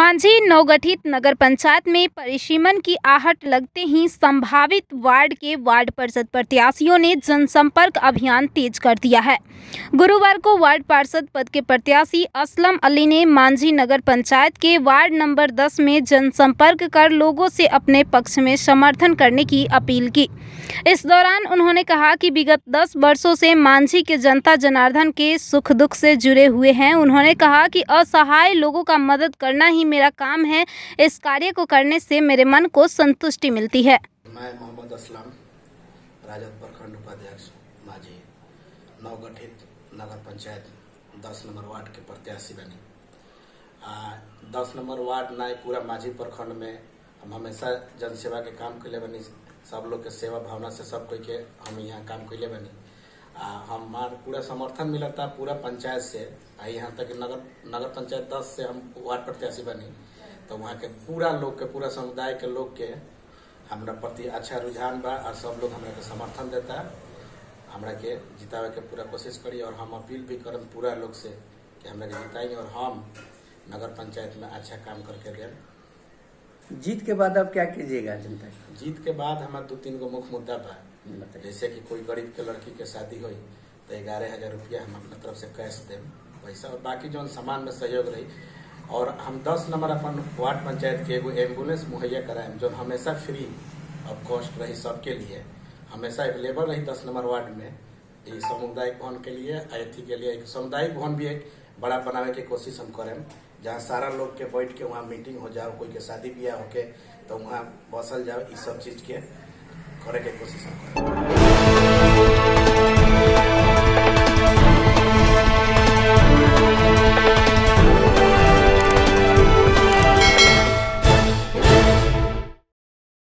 मांझी नवगठित नगर पंचायत में परिसीमन की आहट लगते ही संभावित वार्ड के वार्ड पार्षद प्रत्याशियों ने जनसंपर्क अभियान तेज कर दिया है। गुरुवार को वार्ड पार्षद पद के प्रत्याशी असलम अली ने मांझी नगर पंचायत के वार्ड नंबर 10 में जनसंपर्क कर लोगों से अपने पक्ष में समर्थन करने की अपील की। इस दौरान उन्होंने कहा कि विगत 10 वर्षों से मांझी के जनता जनार्दन के सुख दुख से जुड़े हुए हैं। उन्होंने कहा कि असहाय लोगों का मदद करना ही मेरा काम है। इस कार्य को करने से मेरे मन को संतुष्टि मिलती है। मैं मोहम्मद असलम, राजद प्रखंड उपाध्यक्ष मांझी नवगठित नगर पंचायत 10 नंबर वार्ड के प्रत्याशी बनी। 10 नंबर वार्ड ना पूरा मांझी प्रखंड में हम हमेशा जनसेवा के काम के लिए बनी। सब लोग के सेवा भावना से सब कोई के हम यहाँ काम के लिए बनी। हमार पूरा समर्थन मिला था पूरा पंचायत से। यहाँ तक नगर पंचायत 10 से हम वार्ड प्रत्याशी बनी, तो वहाँ के पूरा लोग के पूरा समुदाय के लोग के हमरा प्रति अच्छा रुझान बा और सब लोग हमरा के समर्थन देता। हमरा के जितावे के पूरा कोशिश करी और हम अपील भी करम पूरा लोग से कि हमरा के जिताएंगे और हम नगर पंचायत में अच्छा काम करके दें। जीत के बाद अब क्या कीजिएगा जनता? जीत के बाद हमारे 2-3 गो मुख्य मुद्दा बा। जैसे कि कोई गरीब के लड़की के शादी हुई तो 11,000 रुपया हम अपने तरफ से कैश दें पैसा, और बाकी जो सामान में सहयोग रही। और हम 10 नंबर अपन वार्ड पंचायत के एगो एम्बुलेंस मुहैया कराएं जो हमेशा फ्री ऑफ कॉस्ट रही, सबके लिए हमेशा अवेलेबल रही 10 नंबर वार्ड में। ये सामुदायिक भवन के लिए अतिथि के लिए एक सामुदायिक भवन भी एक बड़ा बनावे की कोशिश हम करें, जहाँ सारा लोग के बैठ के वहाँ मीटिंग हो जाओ, कोई के शादी ब्याह होके तो वहाँ बसल जाओ, इस सब चीज के करे के कोशिश हम करें।